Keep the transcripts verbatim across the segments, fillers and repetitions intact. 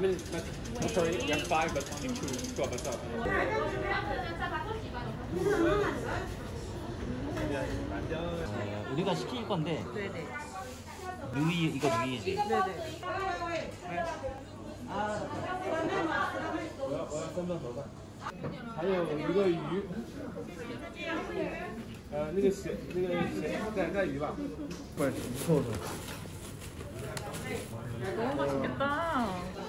mean, but, I'm sorry, we have five, but you two swap us up. 어, 우리가 시킬 건데. 네네. 누이 이거 누이지. 네네. 还有一个鱼，呃，那个咸那个咸带带鱼吧，不是臭的。 너무 맛있겠다.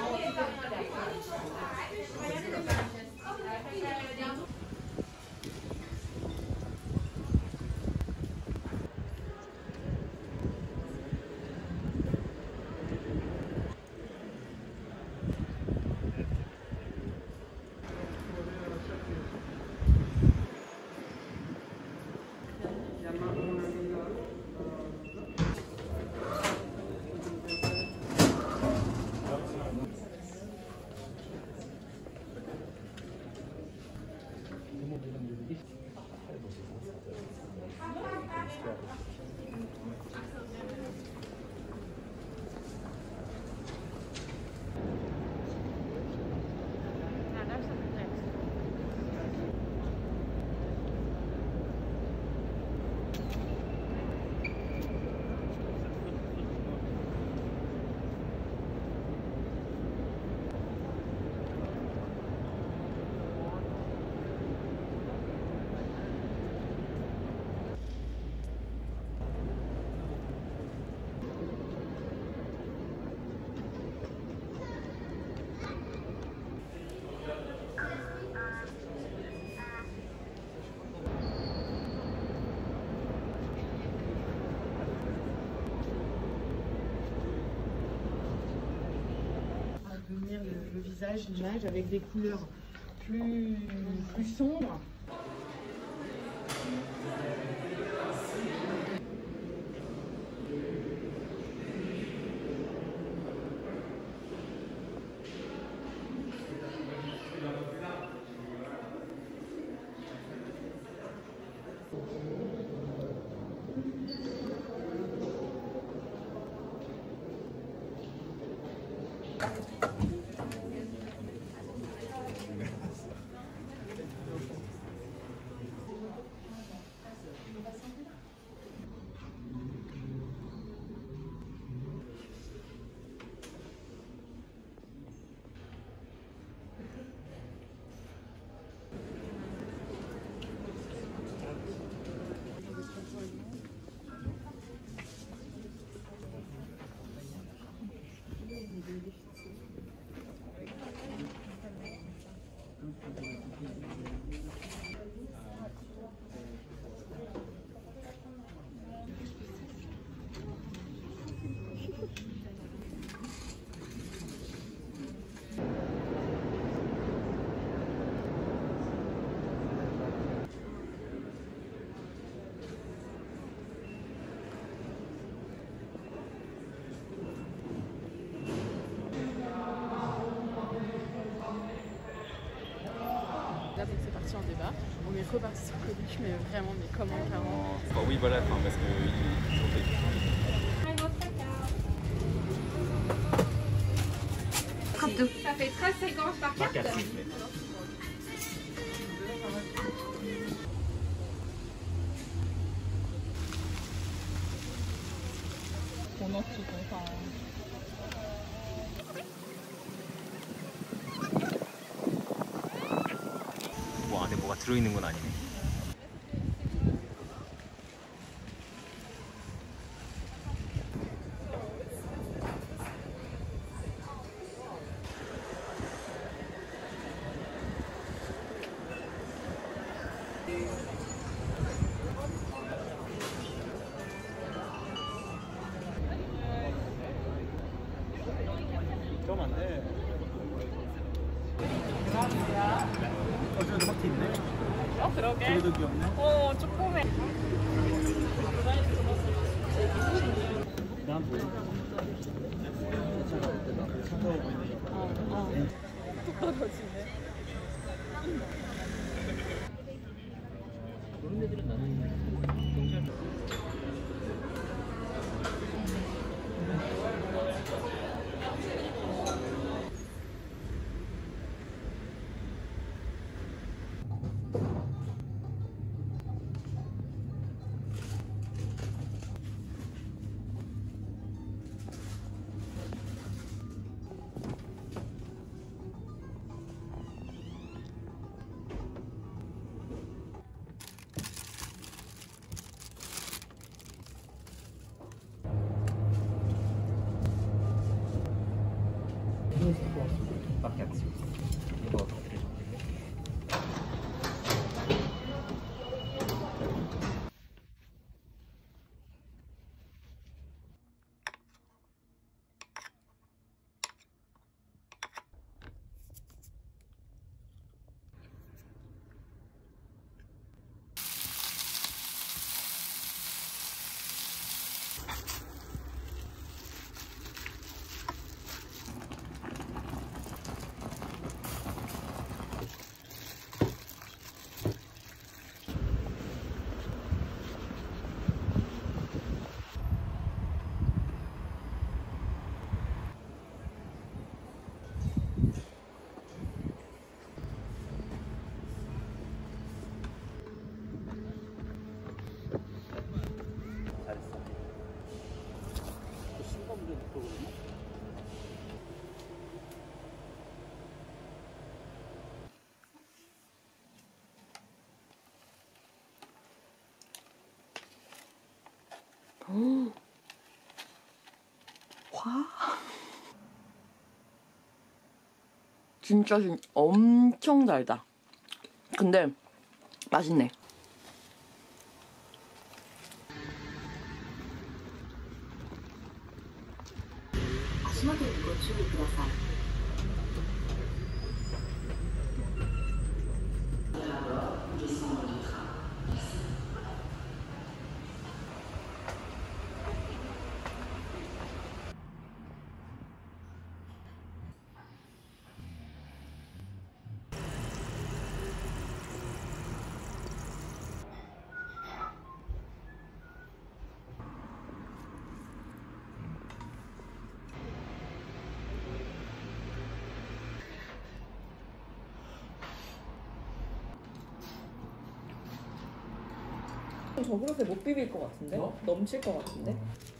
Le visage, l'image avec des couleurs plus, plus sombres. Là, donc c'est parti en débat. On est reparti sur Coluche, mais vraiment, mais comment, clairement. Bah oui, voilà, enfin, parce que ils ont fait. Ça fait treize cinquante par carte. On en tout, enfin. 뭐 안에 뭐가 들어있는 건 아니네. 좀 안 돼. 어제도 확 있네. 어, 그러게. 그래도 귀엽네. 어, 조그매. 난 뭐? 찾아오고 있네. 어, 어. 뚝 떨어지네. 그런 애들은 나는 경찰. 바켓. 이거 다 드리죠. 오. 와. 진짜 진 엄청 달다. 근데 맛있네. 저 그렇게 못 비빌 것 같은데? 어? 넘칠 것 같은데?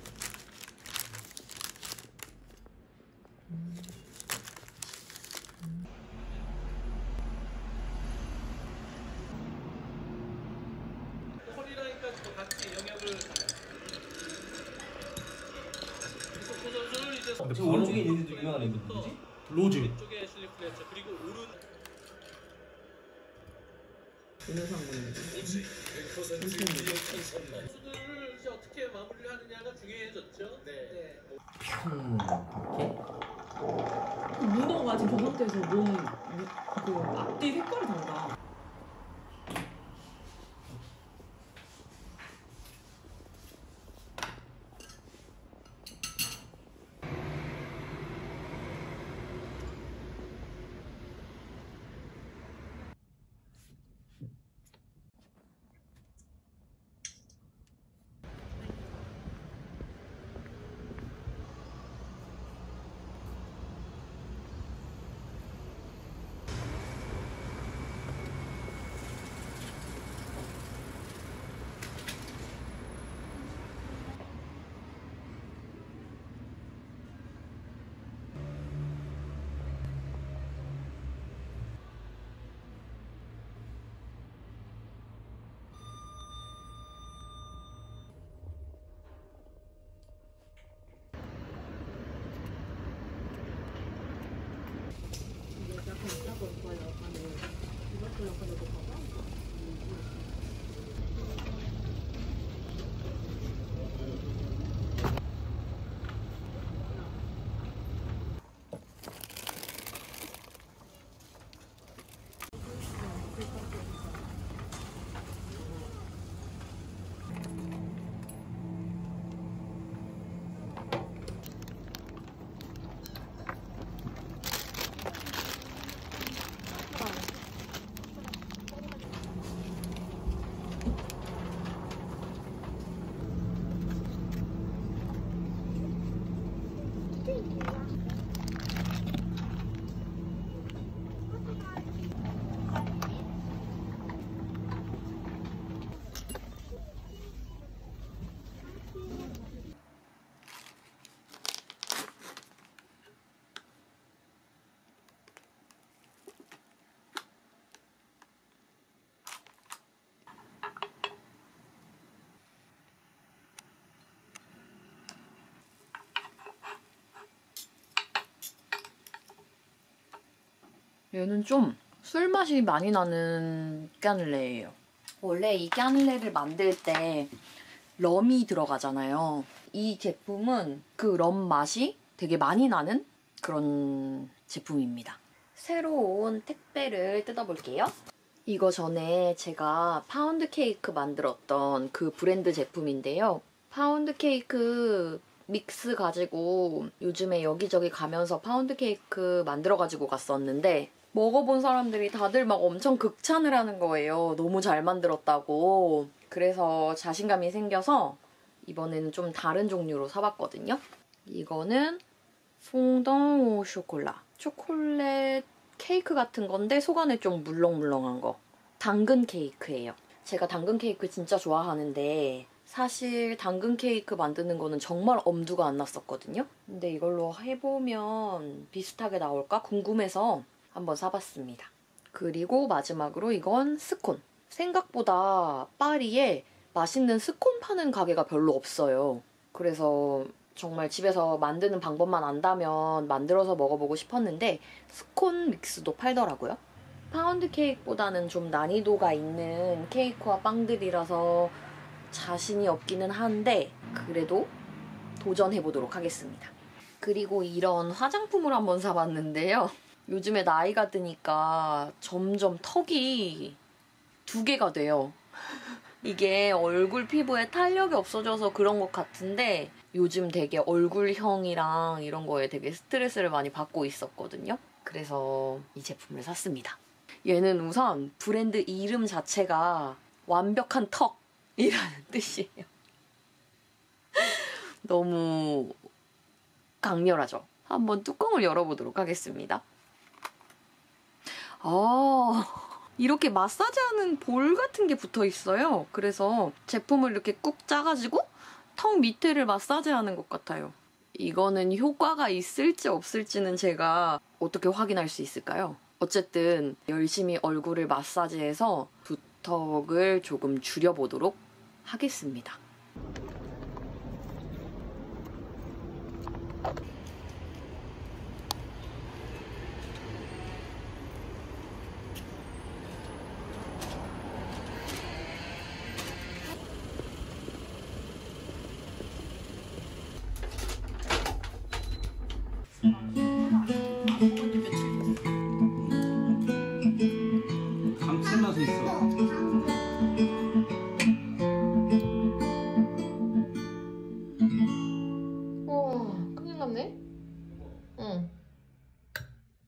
콜이라니까 또 같이 영역을 선수를 이제 저 오른쪽에 있는 애도 유명한 애도 누구지? 로즈 왼쪽에 애슐리 플래처 그리고 오른 동영상 보는 거. 선수들을 이제 어떻게 마무리를 하느냐가 중요해졌죠. 네. 문어가 지금 저 상태에서 몸그 앞뒤 색깔이 달라. 얘는 좀 술맛이 많이 나는 까눌레예요. 원래 이 까눌레를 만들 때 럼이 들어가잖아요. 이 제품은 그 럼 맛이 되게 많이 나는 그런 제품입니다. 새로 온 택배를 뜯어볼게요. 이거 전에 제가 파운드 케이크 만들었던 그 브랜드 제품인데요. 파운드 케이크 믹스 가지고 요즘에 여기저기 가면서 파운드 케이크 만들어가지고 갔었는데 먹어본 사람들이 다들 막 엄청 극찬을 하는 거예요. 너무 잘 만들었다고. 그래서 자신감이 생겨서 이번에는 좀 다른 종류로 사봤거든요. 이거는 퐁덩오 쇼콜라. 초콜릿 케이크 같은 건데 속 안에 좀 물렁물렁한 거. 당근 케이크예요. 제가 당근 케이크 진짜 좋아하는데 사실 당근 케이크 만드는 거는 정말 엄두가 안 났었거든요. 근데 이걸로 해보면 비슷하게 나올까 궁금해서 한번 사봤습니다. 그리고 마지막으로 이건 스콘. 생각보다 파리에 맛있는 스콘 파는 가게가 별로 없어요. 그래서 정말 집에서 만드는 방법만 안다면 만들어서 먹어보고 싶었는데 스콘 믹스도 팔더라고요. 파운드 케이크보다는 좀 난이도가 있는 케이크와 빵들이라서 자신이 없기는 한데 그래도 도전해보도록 하겠습니다. 그리고 이런 화장품을 한번 사봤는데요. 요즘에 나이가 드니까 점점 턱이 두 개가 돼요. 이게 얼굴 피부에 탄력이 없어져서 그런 것 같은데 요즘 되게 얼굴형이랑 이런 거에 되게 스트레스를 많이 받고 있었거든요. 그래서 이 제품을 샀습니다. 얘는 우선 브랜드 이름 자체가 완벽한 턱이라는 뜻이에요. 너무 강렬하죠? 한번 뚜껑을 열어보도록 하겠습니다. 아, 이렇게 마사지하는 볼 같은 게 붙어 있어요. 그래서 제품을 이렇게 꾹 짜가지고 턱 밑에를 마사지하는 것 같아요. 이거는 효과가 있을지 없을지는 제가 어떻게 확인할 수 있을까요? 어쨌든 열심히 얼굴을 마사지해서 두턱을 조금 줄여보도록 하겠습니다.